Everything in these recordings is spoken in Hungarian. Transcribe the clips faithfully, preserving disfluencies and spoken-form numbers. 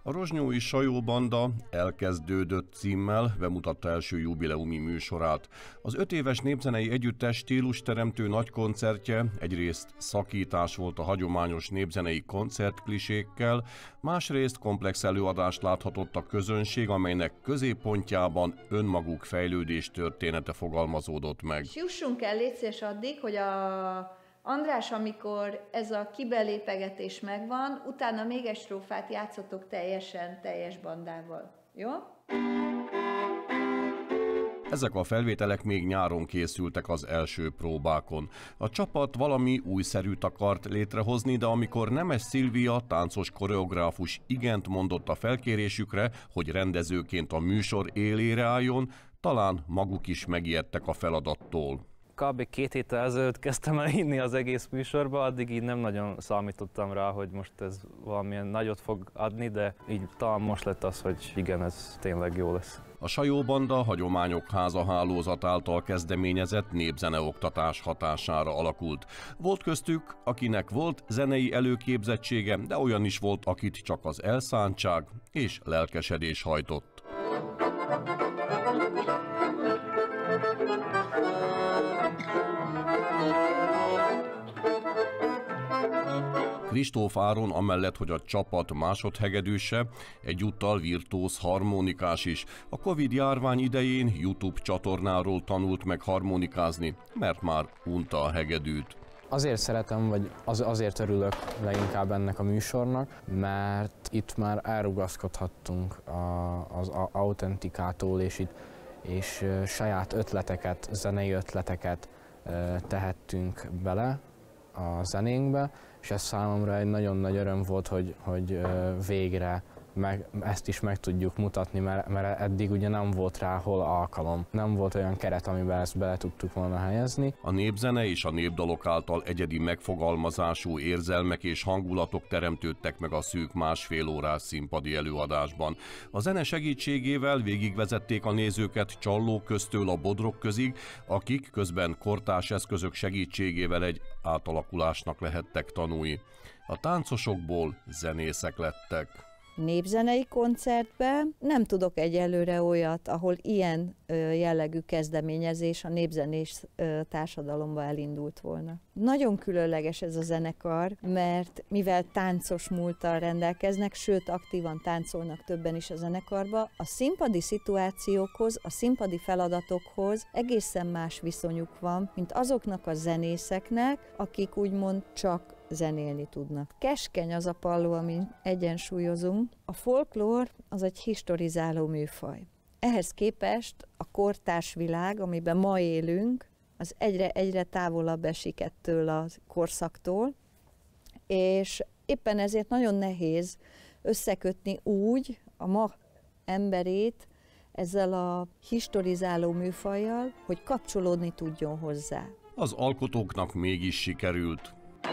A Rozsnyói Sajó Banda Elkezdődött címmel bemutatta első jubileumi műsorát. Az öt éves népzenei együttes stílusteremtő nagykoncertje egyrészt szakítás volt a hagyományos népzenei koncertklisékkel, másrészt komplex előadást láthatott a közönség, amelynek középpontjában önmaguk fejlődés története fogalmazódott meg. Jussunk el létszés addig, hogy a András, amikor ez a kibelépegetés megvan, utána még egy strófát játszotok teljesen, teljes bandával. Jó? Ezek a felvételek még nyáron készültek az első próbákon. A csapat valami újszerűt akart létrehozni, de amikor Nemes Szilvia, táncos koreográfus igent mondott a felkérésükre, hogy rendezőként a műsor élére álljon, talán maguk is megijedtek a feladattól. Kb. két héttel ezelőtt kezdtem el hinni az egész műsorba, addig így nem nagyon számítottam rá, hogy most ez valamilyen nagyot fog adni, de így talán most lett az, hogy igen, ez tényleg jó lesz. A Sajó Banda Hagyományok Háza hálózat által kezdeményezett népzeneoktatás hatására alakult. Volt köztük, akinek volt zenei előképzettsége, de olyan is volt, akit csak az elszántság és lelkesedés hajtott. Kristóf Áron amellett, hogy a csapat másodhegedűse, egyúttal virtuóz harmonikás is. A Covid járvány idején YouTube csatornáról tanult meg harmonikázni, mert már unta a hegedűt. Azért szeretem, vagy az, azért örülök leginkább ennek a műsornak, mert itt már elrugaszkodhattunk a, az a, autentikától, és itt és saját ötleteket, zenei ötleteket tehettünk bele a zenénkbe, és ez számomra egy nagyon nagy öröm volt, hogy, hogy végre meg, ezt is meg tudjuk mutatni, mert, mert eddig ugye nem volt rá hol alkalom. Nem volt olyan keret, amiben ezt bele tudtuk volna helyezni. A népzene és a népdalok által egyedi megfogalmazású érzelmek és hangulatok teremtődtek meg a szűk másfél órás színpadi előadásban. A zene segítségével végigvezették a nézőket Csallók köztől a Bodrog közig, akik közben kortárs eszközök segítségével egy átalakulásnak lehettek tanulni. A táncosokból zenészek lettek. Népzenei koncertben nem tudok egyelőre olyat, ahol ilyen jellegű kezdeményezés a népzenés társadalomba elindult volna. Nagyon különleges ez a zenekar, mert mivel táncos múlttal rendelkeznek, sőt aktívan táncolnak többen is a zenekarba, a színpadi szituációkhoz, a színpadi feladatokhoz egészen más viszonyuk van, mint azoknak a zenészeknek, akik úgymond csak zenélni tudnak. Keskeny az a palló, amin egyensúlyozunk. A folklór az egy historizáló műfaj. Ehhez képest a kortárs világ, amiben ma élünk, az egyre, egyre távolabb esik ettől a korszaktól, és éppen ezért nagyon nehéz összekötni úgy a ma emberét ezzel a historizáló műfajjal, hogy kapcsolódni tudjon hozzá. Az alkotóknak mégis sikerült.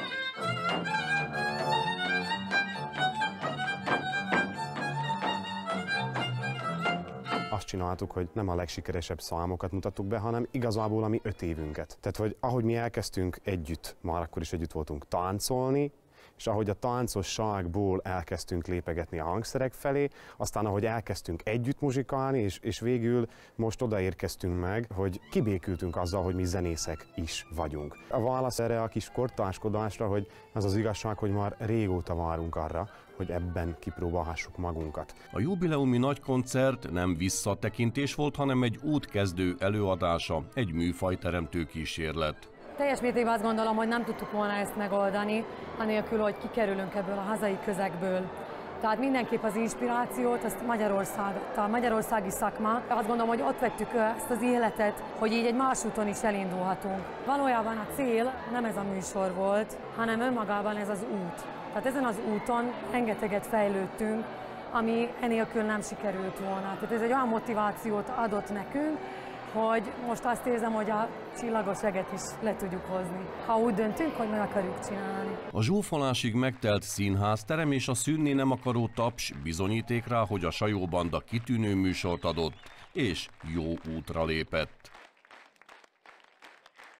Azt csináltuk, hogy nem a legsikeresebb számokat mutattuk be, hanem igazából a mi öt évünket. Tehát, hogy ahogy mi elkezdtünk együtt, már akkor is együtt voltunk táncolni, és ahogy a táncosságból elkezdtünk lépegetni a hangszerek felé, aztán ahogy elkezdtünk együtt muzsikálni, és, és végül most odaérkeztünk meg, hogy kibékültünk azzal, hogy mi zenészek is vagyunk. A válasz erre a kis kortáskodásra, hogy az az igazság, hogy már régóta várunk arra, hogy ebben kipróbálhassuk magunkat. A jubileumi nagykoncert nem visszatekintés volt, hanem egy útkezdő előadása, egy műfajteremtő kísérlet. Teljes mértékben azt gondolom, hogy nem tudtuk volna ezt megoldani, anélkül, hogy kikerülünk ebből a hazai közegből. Tehát mindenképp az inspirációt, azt Magyarország, a magyarországi szakma, azt gondolom, hogy ott vettük ezt az életet, hogy így egy más úton is elindulhatunk. Valójában a cél nem ez a műsor volt, hanem önmagában ez az út. Tehát ezen az úton rengeteget fejlődtünk, ami enélkül nem sikerült volna. Tehát ez egy olyan motivációt adott nekünk, hogy most azt érzem, hogy a csillagos eget is le tudjuk hozni, ha úgy döntünk, hogy meg akarjuk csinálni. A zsúfolásig megtelt színházterem és a szűnni nem akaró taps bizonyíték rá, hogy a Sajó Banda kitűnő műsort adott, és jó útra lépett.